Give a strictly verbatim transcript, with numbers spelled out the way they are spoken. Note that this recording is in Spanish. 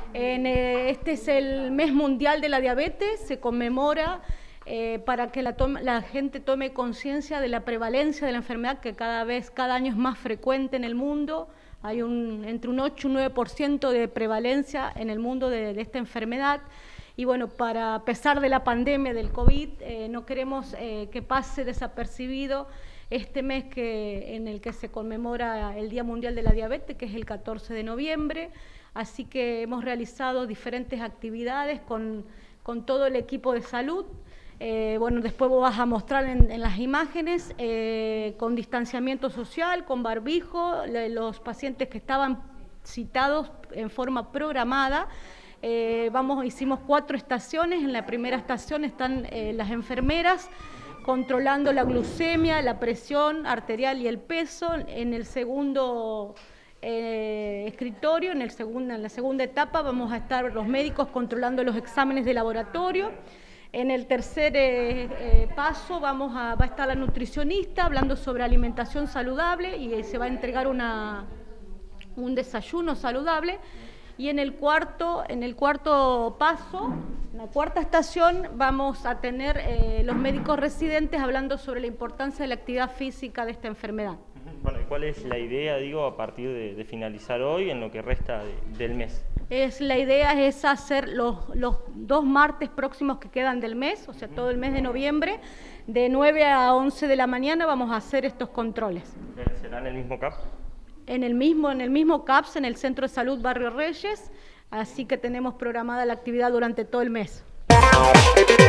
En, eh, este es el mes mundial de la diabetes, se conmemora eh, para que la, tome, la gente tome conciencia de la prevalencia de la enfermedad, que cada vez, cada año es más frecuente en el mundo. Hay un, entre un ocho y un nueve por ciento de prevalencia en el mundo de, de esta enfermedad. Y bueno, para, a pesar de la pandemia del COVID, eh, no queremos eh, que pase desapercibido este mes que, en el que se conmemora el Día Mundial de la Diabetes, que es el catorce de noviembre. Así que hemos realizado diferentes actividades con, con todo el equipo de salud. Eh, bueno, después vos vas a mostrar en, en las imágenes, eh, con distanciamiento social, con barbijo, le, los pacientes que estaban citados en forma programada. Eh, vamos, hicimos cuatro estaciones. En la primera estación están eh, las enfermeras controlando la glucemia, la presión arterial y el peso. En el segundo eh, escritorio, en, el segundo, en la segunda etapa, vamos a estar los médicos controlando los exámenes de laboratorio. En el tercer eh, eh, paso vamos a, va a estar la nutricionista hablando sobre alimentación saludable y se va a entregar una, un desayuno saludable. Y en el cuarto, en el cuarto paso, en la cuarta estación, vamos a tener eh, los médicos residentes hablando sobre la importancia de la actividad física de esta enfermedad. Bueno, ¿cuál es la idea, digo, a partir de, de finalizar hoy en lo que resta de, del mes? Es, la idea es hacer los, los dos martes próximos que quedan del mes, o sea, todo el mes de noviembre, de nueve a once de la mañana vamos a hacer estos controles. ¿Será en el mismo C A P? En el mismo, en el mismo C A P S, en el Centro de Salud Barrio Reyes, así que tenemos programada la actividad durante todo el mes.